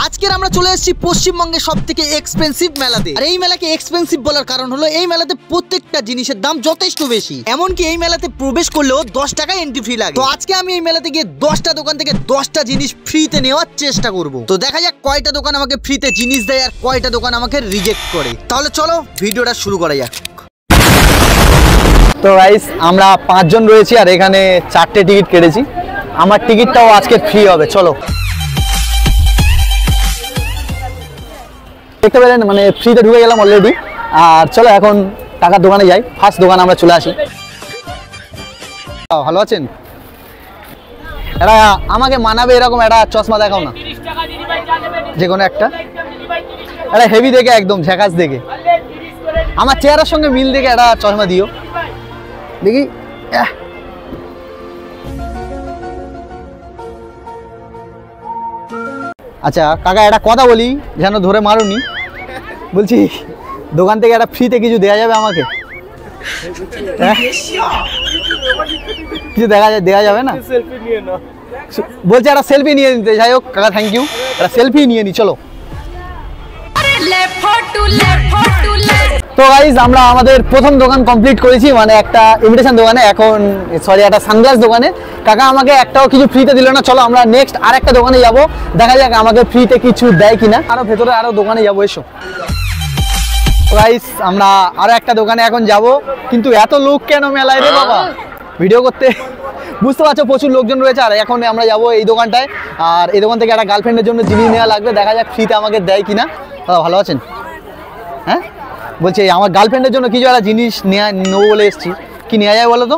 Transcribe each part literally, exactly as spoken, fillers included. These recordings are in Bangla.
আজকের আমরা চলে এসেছি পশ্চিমবঙ্গের সবথেকে এক্সপেন্সিভ মেলাতে। আর এই মেলাকে এক্সপেন্সিভ বলার কারণ হলো এই মেলাতে প্রত্যেকটা জিনিসের দাম যথেষ্ট বেশি। এমনকি এই মেলাতে প্রবেশ করলেও দশ টাকা এন্ট্রি ফি লাগে। তো আজকে আমি এই মেলাতে গিয়ে দশটা দোকান থেকে দশটা জিনিস ফ্রিতে নেওয়ার চেষ্টা করব। তো দেখা যাক কয়টা দোকান আমাকে ফ্রিতে জিনিস দেয় আর কয়টা দোকান আমাকে রিজেক্ট করে। তাহলে চলো ভিডিওটা শুরু করা যাক। তো গাইস আমরা পাঁচজন রয়েছি আর এখানে চারটে টিকিট কেটেছি। আমার টিকিটটাও আজকে ফ্রি হবে। চলো দেখতে পেলেন, মানে ফ্রিতে ঢুকে গেলাম অলরেডি। আর চলো এখন টাকার দোকানে যাই। ফার্স্ট দোকান আমরা চলে আসি। ভালো আছেন? এটা আমাকে মানাবে এরকম একটা চশমা দেখাও না, যে কোনো একটা। এটা হেভি দেখে, একদম ঝাকাস দেখে, আমার চেহারার সঙ্গে মিল দেখে একটা চশমা দিও দেখি। আচ্ছা কাকা একটা কথা বলি, যেন ধরে মারুনি। বলছি দোকান থেকে একটা ফ্রিতে কিছু দেওয়া যাবে আমাকে? কিছু দেখা যায় দেওয়া যাবে না? বলছে একটা সেলফি নিয়ে নিতে। যাই হোক কাকা, থ্যাংক ইউ। একটা সেলফি নিয়ে নি, চলো। তো গাইজ আমরা আমাদের প্রথম দোকান কমপ্লিট করেছি, মানে একটা ইমিটেশন দোকানে, এখন সরি একটা সানগ্লাস দোকানে। কাকা আমাকে একটাও কিছু ফ্রিতে দিল না। চলো আমরা নেক্সট আর একটা দোকানে যাব, দেখা যাক আমাকে ফ্রিতে কিছু দেয় কিনা। আরো ভেতরে আরো দোকানে যাবো, এসো। গাইজ আমরা আরো একটা দোকানে এখন যাব, কিন্তু এত লোক কেন মেলায় রে বাবা? ভিডিও করতে বুঝতে পারছো প্রচুর লোকজন রয়েছে। আর এখন আমরা যাবো এই দোকানটায়, আর এই দোকান থেকে একটা গার্লফ্রেন্ডের জন্য জিনিস নেওয়া লাগবে, দেখা যাক ফ্রিতে আমাকে দেয় কিনা। দাদা ভালো আছেন? হ্যাঁ বলছি আমার গার্লফ্রেন্ডের জন্য কিছু একটা জিনিস নেওয়া নেবো বলে এসেছি। কি নেওয়া যায় বলো তো?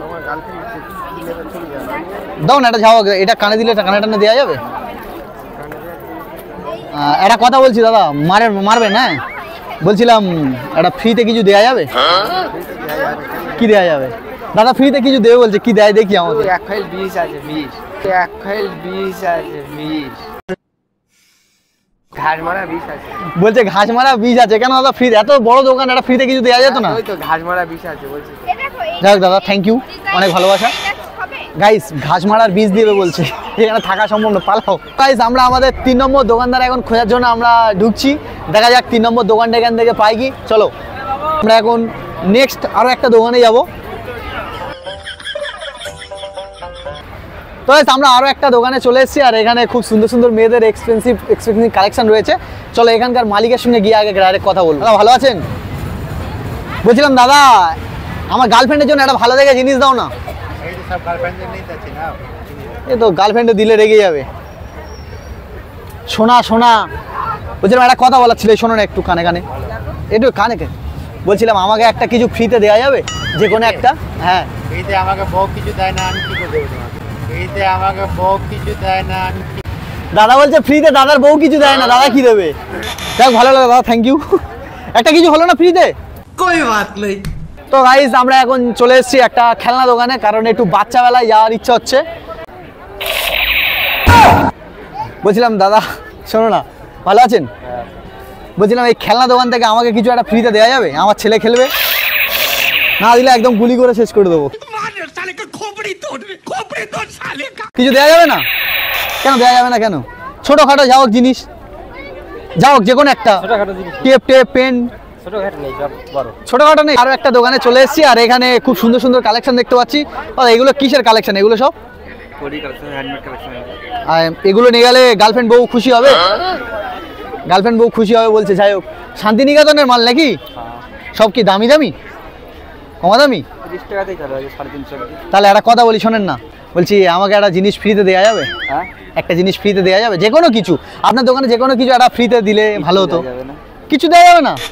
দাও না, এটা যাও, এটা কানে দিলে কানে টানে দেওয়া যাবে। একটা কথা বলছি দাদা, মারে মারবে না? বলছিলাম একটা ফ্রিতে কিছু দেওয়া যাবে? কি দেওয়া যাবে দাদা? ফ্রিতে কিছু দেবে বলছে, কি দেয় দেখি আমাকে। এক ফাইল বিষ আছে, বিষ এক ফাইল বিষ আছে, বিষ ঘাস মারা বিষ আছে। বলছে ঘাস মারা বিষ আছে কেন দাদা? ফ্রি এত বড় দোকান, এটা ফ্রিতে কিছু দেওয়া যেত না? ওই তো ঘাস মারা বিষ আছে বলছে। যাক দাদা, থ্যাংক ইউ, অনেক ভালোবাসা। গাইস ঘাস মারার বীজ দিবে বলছে, এখানে থাকা সম্ভব না, পালাও। গাইস আমরা আমাদের তিন নম্বর দোকানদার এখন খোঁজার জন্য আমরা ঢুকছি, দেখা যাক তিন নম্বর দোকানটা এখান থেকে পাই কি। চলো আমরা এখন নেক্সট আরো একটা দোকানে যাব। তো আমরা আরো একটা দোকানে চলে এসেছি, আর এখানে খুব সুন্দর সুন্দর মেয়েদের এক্সপেন্সিভ এক্সপেন্সিভ কালেকশন রয়েছে। চলো এখানকার মালিকের সঙ্গে গিয়ে আগে ডাইরেক্ট কথা বলবো। দাদা ভালো আছেন? বলছিলাম দাদা আমার গার্লফ্রেন্ডের জন্য একটা ভালো দেখে জিনিস দাও না। এই তো গার্লফ্রেন্ডে দিলে রেগে যাবে। শোনা শোনা, বলছিলাম একটা কথা বলার ছিল, শোনো না একটু কানে কানে, একটু কানে কানে। বলছিলাম আমাকে একটা কিছু ফ্রিতে দেওয়া যাবে, যে কোনো একটা? হ্যাঁ ফ্রিতে আমাকে বউ কিছু দেয় না, আমি কি করে দেবো? ফ্রিতে আমাকে বউ কিছু দেয় না, আমি কি? দাদা বলছে ফ্রিতে দাদার বউ কিছু দেয় না, দাদা কি দেবে? যাক ভালো লাগে দাদা, থ্যাংক ইউ। একটা কিছু হলো না ফ্রিতে? কোই বাত নেই। তো গাইস আমরা এখন চলে এসেছি একটা খেলনা দোকানে, কারণ একটু বাচ্চা বেলায় যাওয়ার ইচ্ছা হচ্ছে। বলছিলাম দাদা শোনো না, ভালো আছেন? বলছিলাম এই খেলনা দোকান থেকে আমাকে কিছু একটা ফ্রিতে দেওয়া যাবে? আমার ছেলে খেলবে, না দিলে একদম গুলি করে শেষ করে দেবো। কিছু দেওয়া যাবে না? কেন দেওয়া যাবে না কেন? ছোটখাটো যাও জিনিস, যাও যে কোনো একটা, টেপ টেপ পেন, ছোটখাটো নেই। আরো একটা দোকানে চলে এসেছি, আর এখানে খুব সুন্দর সুন্দর কালেকশন দেখতে পাচ্ছি। এগুলো কিসের কালেকশন? এগুলো সব এগুলো নিয়ে গেলে গার্লফ্রেন্ড বউ খুশি হবে? গার্লফ্রেন্ড বউ খুশি হবে বলছে। যাই হোক, শান্তিনিকেতনের মাল নাকি? সব কি দামি দামি, কমা দামি? তাহলে একটা কথা বলি শোনেন না, বলছি আমাকে একটা জিনিস ফ্রিতে দেওয়া যাবে? একটা জিনিস ফ্রিতে দেওয়া যাবে, যে কোনো কিছু? আপনার দোকানে যে কোনো কিছু একটা ফ্রিতে দিলে ভালো হতো। কিছু দেওয়া যাবে না?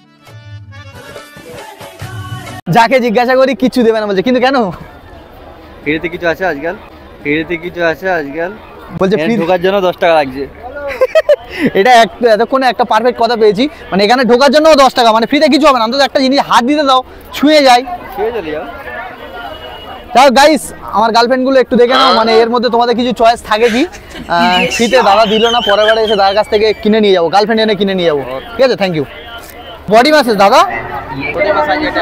যাকে জিজ্ঞাসা করি কিছু দেবে না বলছে, কিন্তু কেন? ফ্রিতে কিছু আছে আজকাল, ফ্রিতে কিছু আছে আজকাল, বলছে ফ্রি ঢোকার জন্য দশ টাকা লাগছে। এটা এতক্ষণে একটা পারফেক্ট কথা পেয়েছি, মানে এখানে ঢোকার জন্য দশ টাকা, মানে ফ্রিতে কিছু হবে না, অন্তত একটা জিনিস হাত দিতে দাও, ছুঁয়ে যায়, ছুঁয়ে চলে যাও। তাও গাইস আমার গার্লফ্রেন্ডগুলো একটু দেখে নাও, মানে এর মধ্যে তোমাদের কিছু চয়েস থাকে কি? ফ্রিতে দাদা দিল না, পরের বারে এসে দাদার কাছ থেকে কিনে নিয়ে যাবো, গার্লফ্রেন্ড এনে কিনে নিয়ে যাবো। ঠিক আছে, থ্যাংক ইউ। বডি ম্যাসেজ দাদা,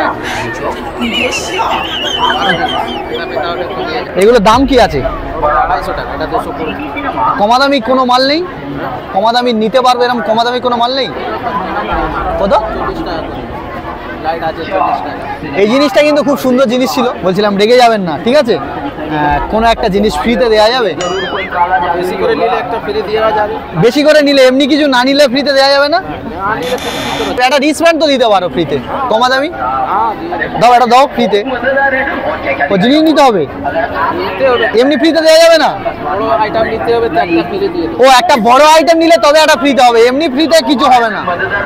এগুলোর দাম কি আছে? পাঁচশো টাকা, এটা দুশো কুড়ি। কমা দামি কোনো মাল নেই? কমা দামি নিতে পারবে এরকম কমা দামি কোনো মাল নেই? কত? চল্লিশ টাকা করে লাইট আছে, চল্লিশ টাকা। এই জিনিসটা কিন্তু খুব সুন্দর জিনিস ছিল, বলছিলাম রেগে যাবেন না, ঠিক আছে? আহ, কোনো একটা জিনিস ফ্রিতে দেওয়া যাবে? বেশি করে নিলে একটা ফ্রি দেওয়া যাবে। বেশি করে নিলে, এমনি কিছু না নিলে ফ্রিতে দেওয়া যাবে না? না নিলে ফ্রি করে একটা রিসব্যান্ড তো দিতে পারো ফ্রিতে, কমা দামি হ্যাঁ দিয়ে দেবে। দাও, এটা দাও ফ্রিতে। ও জিনিস নিতে হবে, নিতে হবে, এমনি ফ্রিতে দেওয়া যাবে না? বড় আইটেম নিতে হবে তো একটা ফ্রি দিয়ে দেবে। ও একটা বড় আইটেম নিলে তবে একটা ফ্রিতে হবে, এমনি ফ্রিতে কিছু হবে না।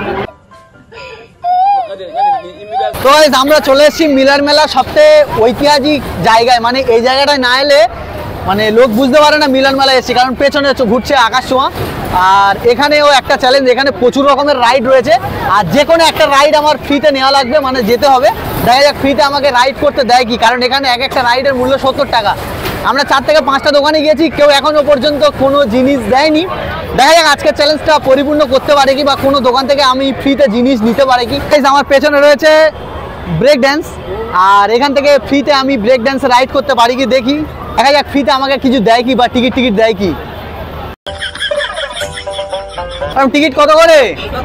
তো guys, আমরা চলে এসেছি মিলার মেলা সবচেয়ে ঐতিহাসিক জায়গায়, মানে এই জায়গাটায় না এলে মানে লোক বুঝতে পারে না মিলার মেলায় এসেছি, কারণ পেছনে ঘুরছে আকাশ ছোঁয়া। আর এখানেও একটা চ্যালেঞ্জ, এখানে প্রচুর রকমের রাইড রয়েছে, আর যে কোনো একটা রাইড আমার ফ্রিতে নেওয়া লাগবে, মানে যেতে হবে। দেখা যাক ফ্রিতে আমাকে রাইড করতে দেয় কি, কারণ এখানে এক একটা রাইডের মূল্য সত্তর টাকা। আমরা চার থেকে পাঁচটা দোকানে গিয়েছি, কেউ এখনো পর্যন্ত কোনো জিনিস দেয়নি। দেখা যাক আজকের চ্যালেঞ্জটা পরিপূর্ণ করতে পারে কি, বা কোনো দোকান থেকে আমি ফ্রিতে জিনিস নিতে পারে কি। আমার পেছনে রয়েছে ব্রেক ড্যান্স, আর এখান থেকে ফ্রিতে আমি ব্রেক ড্যান্স রাইড করতে পারি কি দেখি। দেখা যাক ফ্রিতে আমাকে কিছু দেয় কি, বা টিকিট টিকিট দেয় কি। টিকিট কত করে?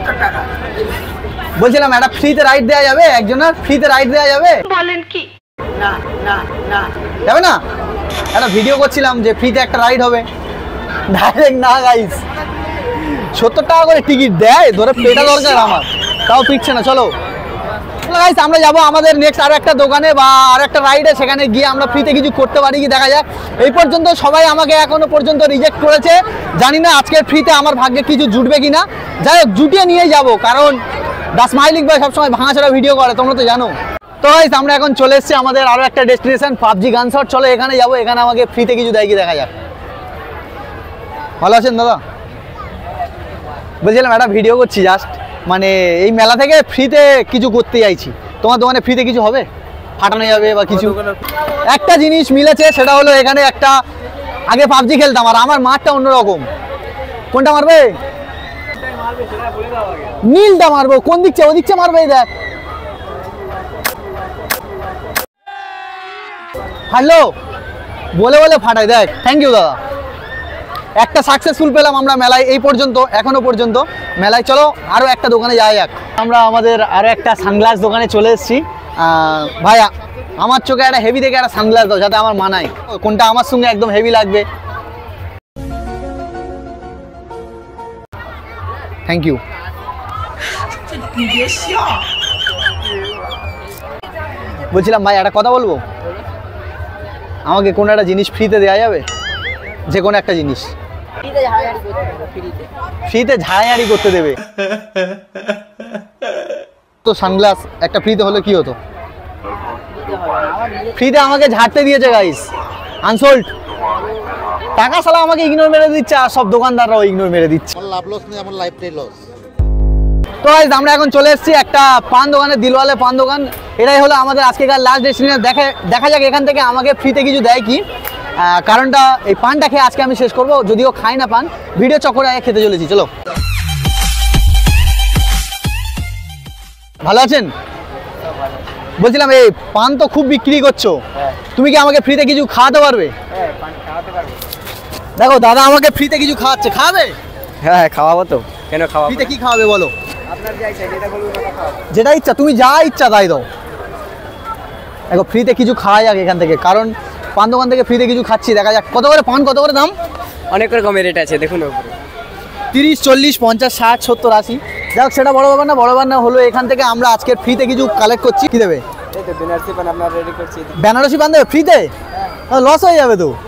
বলছিলাম একটা ফ্রিতে রাইড দেওয়া যাবে, একজনের ফ্রিতে রাইড দেওয়া যাবে? বলেন কি? না না না যাবে না? একটা ভিডিও করছিলাম যে ফ্রিতে একটা রাইড হবে, ডাইরেক্ট না গাইস, সত্তর টাকা করে টিকিট দেয়, ধরে পেটা দরকার আমার, তাও পিকছে না। চলো গাইস, আমরা যাবো আমাদের নেক্সট আরো একটা দোকানে বা আর একটা রাইডে, সেখানে গিয়ে আমরা ফ্রিতে কিছু করতে পারি কি দেখা যাক। এই পর্যন্ত সবাই আমাকে এখনো পর্যন্ত রিজেক্ট করেছে, জানি না আজকে ফ্রিতে আমার ভাগ্যে কিছু জুটবে কিনা। যাই হোক, জুটিয়ে নিয়ে যাবো, কারণ দা স্মাইলিং বয় সবসময় ভাঙাচোরা ভিডিও করে, তোমরা তো জানো। তো গাইস, আমরা এখন চলে এসেছি আমাদের আরো একটা ডেস্টিনেশন, পাবজি গানশট। চলো এখানে যাবো, এখানে আমাকে ফ্রিতে কিছু দেয় কি দেখা যাক। ভালো আছেন দাদা? বলছিলাম একটা ভিডিও করছি জাস্ট, মানে এই মেলা থেকে ফ্রিতে কিছু করতে চাইছি। তোমার দোকানে ফ্রিতে কিছু হবে, ফাটানো যাবে বা কিছু? একটা জিনিস মিলেছে, সেটা হলো এখানে একটা, আগে পাবজি খেলতাম আর আমার মাঠটা অন্যরকম। কোনটা মারবে? নীলটা মারবো। কোন দিকছে? ও দিকছে মারবে, দেখ। ফাটলো বলে বলে ফাটাই, দেখ। থ্যাংক ইউ দাদা, একটা সাকসেসফুল পেলাম আমরা মেলায় এই পর্যন্ত, এখনো পর্যন্ত মেলায়। চলো আরো একটা দোকানে যাওয়া যাক। আমরা আমাদের আরো একটা সানগ্লাস দোকানে চলে এসেছি। ভাইয়া, আমার চোখে একটা হেভি দেখে একটা সানগ্লাস দাও, যাতে আমার মানায়। কোনটা আমার সঙ্গে একদম হেভি লাগবে? Thank you. বলছিলাম ভাই, একটা কথা বলবো, আমাকে কোনো একটা জিনিস ফ্রিতে দেওয়া যাবে? যে কোনো একটা জিনিস ফ্রিতে ঝাড়াঝাড়ি করতে দেবে তো? সানগ্লাস একটা ফ্রিতে হলে কি হতো? ফ্রিতে আমাকে ঝাড়তে দিয়েছে গাইস, আনসোল্ড। টাকা সালা আমাকে ইগনোর মেরে দিচ্ছে, আর সব দোকানদাররাও ইগনোর মেরে দিচ্ছে। লাভ লস নেই, আমার লাইফটাই লস। তো গাইস, আমরা এখন চলে এসেছি একটা পান দোকানে, দিলওয়ালে পান দোকান। এটাই হলো আমাদের আজকেকার লাস্ট ডেস্টিনেশন। দেখে দেখা যাক এখান থেকে আমাকে ফ্রিতে কিছু দেয় কি। কারণটা এই পানটা খেয়ে আজকে আমি শেষ করবো, যদিও খাই না পান, ভিডিও চক্করে আগে খেতে চলেছি। চলো। ভালো আছেন? বলছিলাম এই পান তো খুব বিক্রি করছো, তুমি কি আমাকে ফ্রিতে কিছু খাওয়াতে পারবে? দেখো দাদা আমাকে ফ্রিতে কিছু খাওয়াচ্ছে, খাওয়াবে? হ্যাঁ খাওয়াবো তো, কেন খাওয়াবো? ফ্রিতে কি খাওয়াবে বলো? আপনার যা ইচ্ছা, যেটা বলবেন ওটা খাওয়াবো। যেটা ইচ্ছা, তুমি যা ইচ্ছা তাই দাও। দেখো ফ্রিতে কিছু খাওয়া যাক এখান থেকে, কারণ পান দোকান থেকে ফ্রিতে কিছু খাচ্ছি। দেখা যাক কত করে পান, কত করে দাম? অনেক রকমের রেট আছে, দেখুন উপরে তিরিশ, চল্লিশ, পঞ্চাশ, ষাট, সত্তর, আশি। যাক সেটা বড় ব্যাপার না, বড় ব্যাপার না হলো এখান থেকে আমরা আজকে ফ্রিতে কিছু কালেক্ট করছি। কি দেবে? এই তো বেনারসি পান আপনার রেডি করছি। বেনারসি পান দেবে ফ্রিতে? লস হয়ে যাবে তো।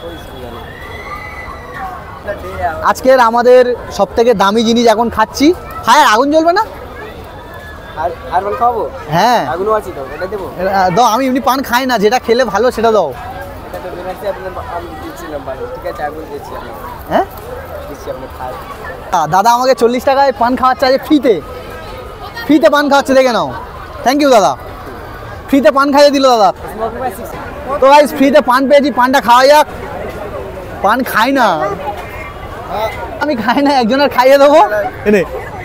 আজকের আমাদের সব থেকে দামি জিনিস এখন খাচ্ছি। হ্যাঁ, আগুন জ্বলবে না? আর আর বল খাওয়াবো? হ্যাঁ আগুনও আছে তো, এটা দেবো? আহ, দাও, আমি এমনি পান খাই না, যেটা খেলে ভালো সেটা দাও। এটা তো বেনারসি আপনার আমি দিচ্ছিলাম ভালো, ঠিক আছে আগুন দিচ্ছি আপনাকে। হ্যাঁ দিচ্ছি আপনার খাওয়া। আহ, দাদা আমাকে চল্লিশ টাকায় পান খাওয়াচ্ছে আজ ফ্রিতে, ফ্রিতে পান খাওয়াচ্ছে, দেখে নাও। থ্যাংক ইউ দাদা, ফ্রিতে পান খাইয়ে দিল দাদা। তো গাইস ফ্রিতে পান পেয়েছি, পানটা খাওয়া যাক। পান খাই না আমি, খাই না, একজনের খাইয়ে দেবো। এনে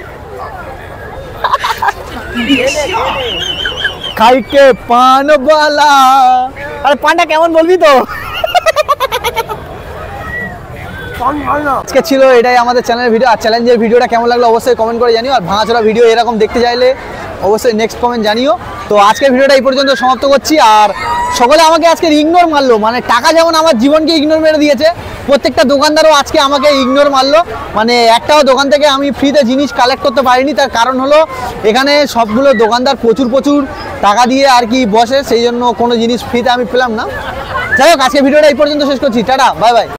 খাইকে পান বালা। আরে পানটা কেমন বলবি তো? আজকে ছিল এটাই আমাদের চ্যানেলের ভিডিও। আর চ্যালেঞ্জের ভিডিওটা কেমন লাগলো অবশ্যই কমেন্ট করে জানিও। আর ভাঙাচোরা ভিডিও এরকম দেখতে চাইলে অবশ্যই নেক্সট কমেন্ট জানিও। তো আজকের ভিডিওটা এই পর্যন্ত সমাপ্ত করছি। আর সকলে আমাকে আজকে ইগনোর মারলো, মানে টাকা যেমন আমার জীবনকে ইগনোর মেরে দিয়েছে, প্রত্যেকটা দোকানদারও আজকে আমাকে ইগনোর মারলো। মানে একটাও দোকান থেকে আমি ফ্রিতে জিনিস কালেক্ট করতে পারিনি। তার কারণ হলো এখানে সবগুলো দোকানদার প্রচুর প্রচুর টাকা দিয়ে আর কি বসে, সেই জন্য কোনো জিনিস ফ্রিতে আমি পেলাম না। যাই হোক, আজকে ভিডিওটা এই পর্যন্ত শেষ করছি। টাটা, বাই বাই।